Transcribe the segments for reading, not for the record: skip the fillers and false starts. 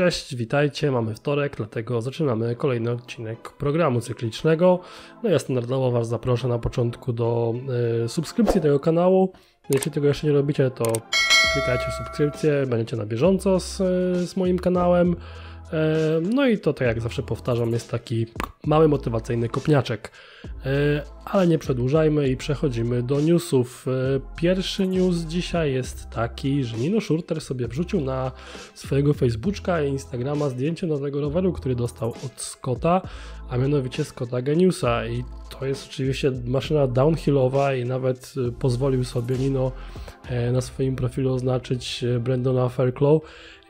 Cześć, witajcie, mamy wtorek, dlatego zaczynamy kolejny odcinek programu cyklicznego. No ja standardowo Was zaproszę na początku do subskrypcji tego kanału. Jeśli tego jeszcze nie robicie, to klikajcie w subskrypcję, będziecie na bieżąco z moim kanałem. No i to, tak jak zawsze powtarzam, jest taki mały motywacyjny kopniaczek. Ale nie przedłużajmy i przechodzimy do newsów. Pierwszy news dzisiaj jest taki, że Nino Schurter sobie wrzucił na swojego Facebooka i Instagrama zdjęcie nowego roweru, który dostał od Scotta, a mianowicie Scotta Geniusa. I to jest oczywiście maszyna downhillowa i nawet pozwolił sobie Nino na swoim profilu oznaczyć Brendona Fairclough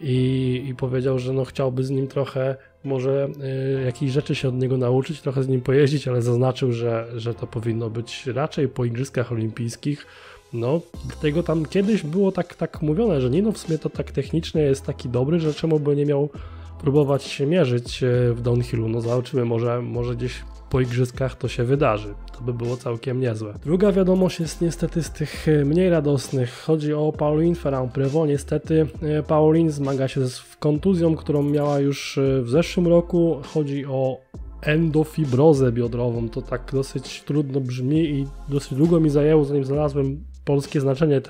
i powiedział, że no chciałby z nim trochę może jakichś rzeczy się od niego nauczyć, trochę z nim pojeździć, ale zaznaczył, że to powinno być raczej po Igrzyskach Olimpijskich. No, dlatego tam kiedyś było tak mówione, że Nino w sumie to tak technicznie jest taki dobry, że czemu by nie miał próbować się mierzyć w downhillu. No zobaczymy, może gdzieś po Igrzyskach to się wydarzy. To by było całkiem niezłe. Druga wiadomość jest niestety z tych mniej radosnych. Chodzi o Pauline Ferrand-Prévot. Niestety Pauline zmaga się z kontuzją, którą miała już w zeszłym roku. Chodzi o endofibrozę biodrową. To tak dosyć trudno brzmi i dosyć długo mi zajęło, zanim znalazłem polskie znaczenie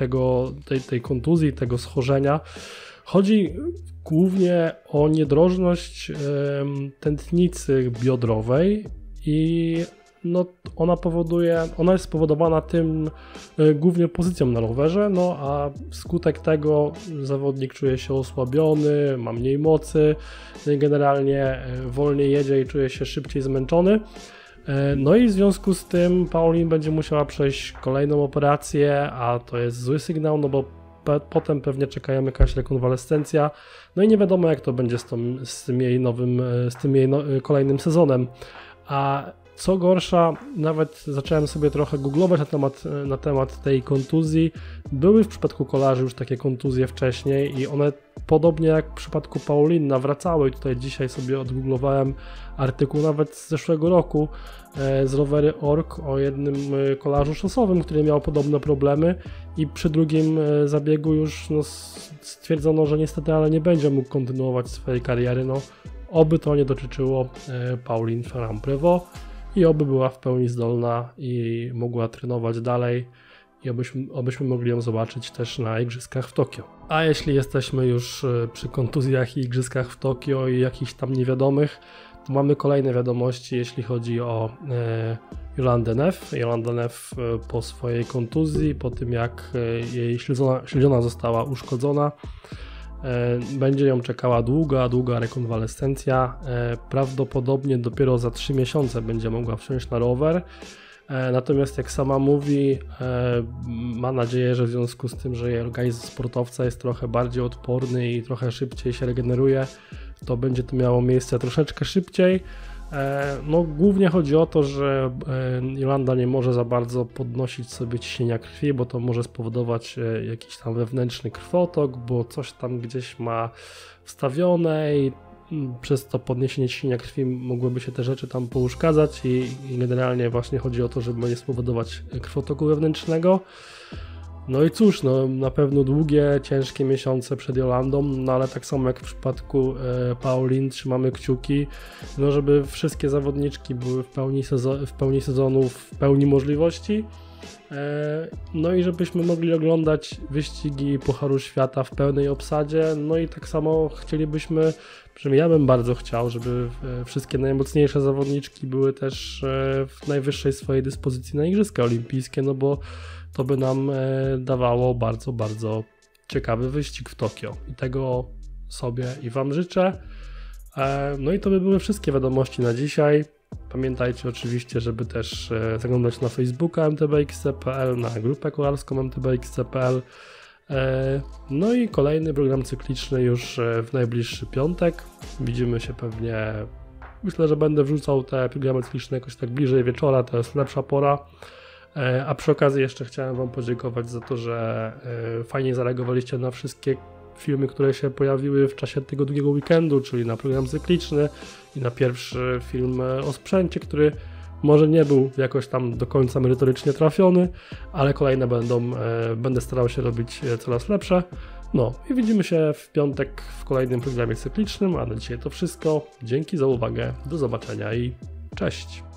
tej kontuzji, tego schorzenia. Chodzi głównie o niedrożność tętnicy biodrowej i no, ona jest spowodowana tym głównie pozycją na rowerze, no a wskutek tego zawodnik czuje się osłabiony, ma mniej mocy, generalnie wolniej jedzie i czuje się szybciej zmęczony. No i w związku z tym Pauline będzie musiała przejść kolejną operację, a to jest zły sygnał, no bo potem pewnie czeka ją jakaś rekonwalescencja, no i nie wiadomo jak to będzie z tym jej kolejnym sezonem. A co gorsza, nawet zacząłem sobie trochę googlować na temat tej kontuzji. Były w przypadku kolarzy już takie kontuzje wcześniej i one podobnie jak w przypadku Pauline nawracały. I tutaj dzisiaj sobie odgooglowałem artykuł nawet z zeszłego roku z Rowery.org o jednym kolarzu szosowym, który miał podobne problemy i przy drugim zabiegu już stwierdzono, że niestety ale nie będzie mógł kontynuować swojej kariery. No, oby to nie dotyczyło Pauline Ferrand-Prévot i oby była w pełni zdolna i mogła trenować dalej i obyśmy mogli ją zobaczyć też na Igrzyskach w Tokio. A jeśli jesteśmy już przy kontuzjach i Igrzyskach w Tokio i jakichś tam niewiadomych, to mamy kolejne wiadomości, jeśli chodzi o Jolandę Neff. Jolanda Neff po swojej kontuzji, po tym jak jej śledziona została uszkodzona, będzie ją czekała długa rekonwalescencja. Prawdopodobnie dopiero za 3 miesiące będzie mogła wsiąść na rower. Natomiast jak sama mówi, ma nadzieję, że w związku z tym, że jej organizm sportowca jest trochę bardziej odporny i trochę szybciej się regeneruje, to będzie to miało miejsce troszeczkę szybciej. No, głównie chodzi o to, że Jolanda nie może za bardzo podnosić sobie ciśnienia krwi, bo to może spowodować jakiś tam wewnętrzny krwotok, bo coś tam gdzieś ma wstawione i przez to podniesienie ciśnienia krwi mogłyby się te rzeczy tam pouszkadzać i generalnie właśnie chodzi o to, żeby nie spowodować krwotoku wewnętrznego. No i cóż, no na pewno długie, ciężkie miesiące przed Jolandą, no ale tak samo jak w przypadku Pauline trzymamy kciuki, no żeby wszystkie zawodniczki były w pełni sezonu, w pełni możliwości, no i żebyśmy mogli oglądać wyścigi Pucharu Świata w pełnej obsadzie, no i tak samo chcielibyśmy, przynajmniej ja bym bardzo chciał, żeby wszystkie najmocniejsze zawodniczki były też w najwyższej swojej dyspozycji na Igrzyska Olimpijskie, no bo to by nam dawało bardzo, bardzo ciekawy wyścig w Tokio i tego sobie i Wam życzę. No i to by były wszystkie wiadomości na dzisiaj. Pamiętajcie oczywiście, żeby też zaglądać na Facebooka mtbxc.pl, na grupę kolarską mtbxc.pl. No i kolejny program cykliczny już w najbliższy piątek. Widzimy się pewnie, myślę, że będę wrzucał te programy cykliczne jakoś tak bliżej wieczora, to jest lepsza pora. A przy okazji jeszcze chciałem Wam podziękować za to, że fajnie zareagowaliście na wszystkie filmy, które się pojawiły w czasie tego długiego weekendu, czyli na program cykliczny i na pierwszy film o sprzęcie, który Może nie był jakoś tam do końca merytorycznie trafiony, ale kolejne będę starał się robić coraz lepsze. No i widzimy się w piątek w kolejnym programie cyklicznym, a na dzisiaj to wszystko. Dzięki za uwagę, do zobaczenia i cześć!